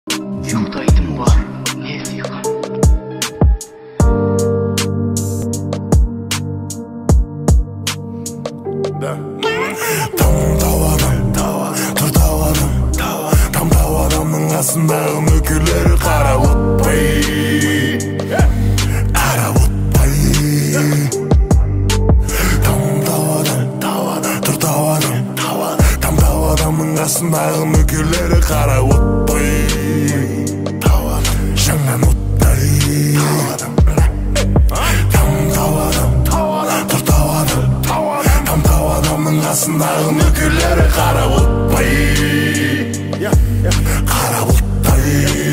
ұйықтайтын бар не сиқыр. Тамдау адамның астындағы нөкерлері қарап отпай, қарап отпай. Тамдау адамның астындағы нөкерлері қарап отпай, жаңнан оттай. Тамдау адамның астындағы нөкерлері қарап отпай, қарап оттай.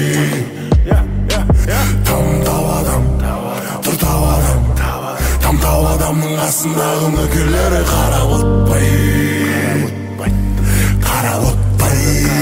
Тамдау адамның астындағы нөкерлері қарап отпай, қарап отпай.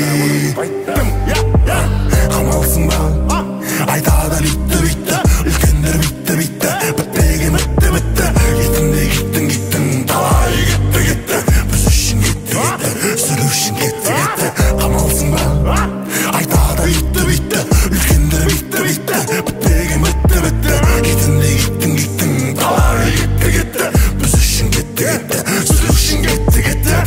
Қамалсың ба айтады литті үлкендер битті бітпеген бітті. Кеттің талай кетті біз үшін кетті сүру үшін кетті. Қамалсың ба айтады литті үлкендер битті бітпеген бітті. Кеттің талай кетті біз үшін кетті сүру үшін кетті.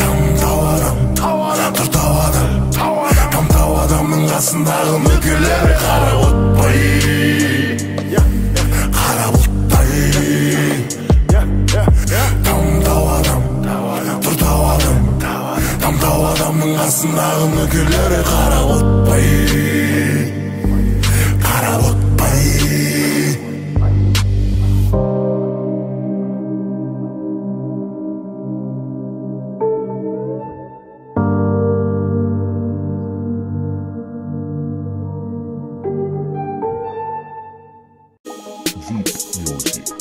Тамдау адамның қасындағы нөкерлері қарап отпай, қарап оттай. Тамдау адамның қасындағы нөкерлері қарап отпай, қарап отпай. Deep music.